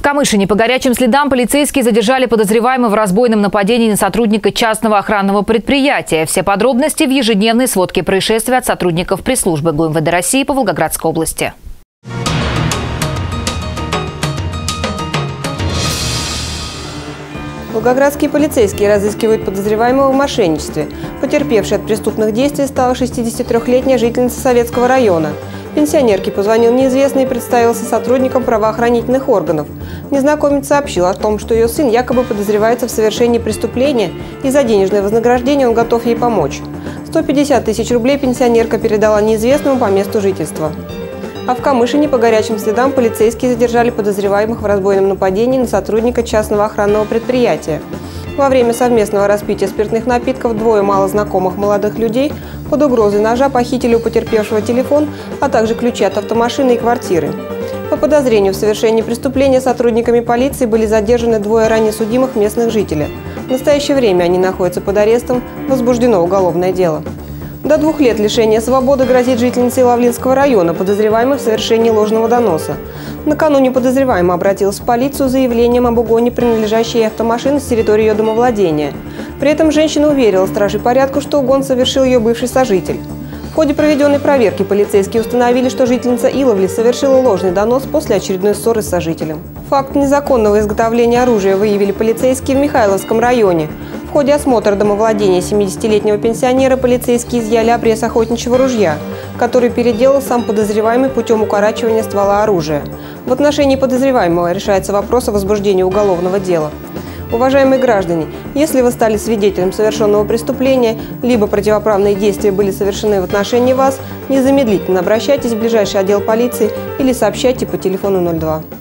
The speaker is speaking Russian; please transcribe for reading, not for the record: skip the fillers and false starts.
В Камышине по горячим следам полицейские задержали подозреваемого в разбойном нападении на сотрудника частного охранного предприятия. Все подробности в ежедневной сводке происшествия от сотрудников пресс-службы ГУМВД России по Волгоградской области. Волгоградские полицейские разыскивают подозреваемого в мошенничестве. Потерпевшей от преступных действий стала 63-летняя жительница Советского района. Пенсионерке позвонил неизвестный и представился сотрудником правоохранительных органов. Незнакомец сообщил о том, что ее сын якобы подозревается в совершении преступления и за денежное вознаграждение он готов ей помочь. 150 тысяч рублей пенсионерка передала неизвестному по месту жительства. А в Камышине по горячим следам полицейские задержали подозреваемых в разбойном нападении на сотрудника частного охранного предприятия. Во время совместного распития спиртных напитков двое малознакомых молодых людей под угрозой ножа похитили у потерпевшего телефон, а также ключи от автомашины и квартиры. По подозрению в совершении преступления сотрудниками полиции были задержаны двое ранее судимых местных жителей. В настоящее время они находятся под арестом, возбуждено уголовное дело. До 2 лет лишения свободы грозит жительнице Лавлинского района, подозреваемой в совершении ложного доноса. Накануне подозреваемая обратилась в полицию с заявлением об угоне принадлежащей ей автомашины с территории ее домовладения. При этом женщина уверила стражей порядка, что угон совершил ее бывший сожитель. В ходе проведенной проверки полицейские установили, что жительница Иловли совершила ложный донос после очередной ссоры с сожителем. Факт незаконного изготовления оружия выявили полицейские в Михайловском районе. В ходе осмотра домовладения 70-летнего пенсионера полицейские изъяли обрез охотничьего ружья, который переделал сам подозреваемый путем укорачивания ствола оружия. В отношении подозреваемого решается вопрос о возбуждении уголовного дела. Уважаемые граждане, если вы стали свидетелем совершенного преступления, либо противоправные действия были совершены в отношении вас, незамедлительно обращайтесь в ближайший отдел полиции или сообщайте по телефону 02.